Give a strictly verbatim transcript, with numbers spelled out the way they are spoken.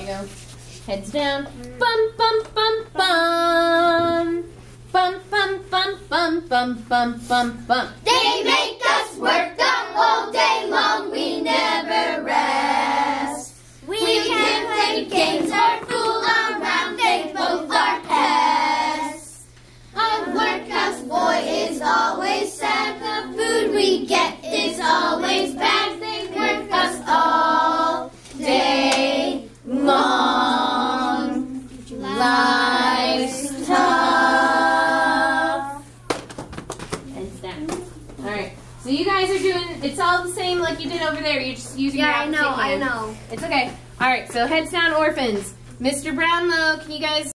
you go. Heads down. Bum, bum, bum, bum. Bum, bum, bum, bum, bum, bum, bum, bum. They make us work the whole day long. We never rest. We, we can play games or fool around. They both are pests. A workhouse boy is always sad. The food we get is always bad. They work us all day long. Life's tough. Heads down. All right. So you guys are doing, it's all the same like you did over there. You're just using Yeah, your I know, opposite hand. I know. It's okay. All right. So heads down, orphans. Mister Brownlow, can you guys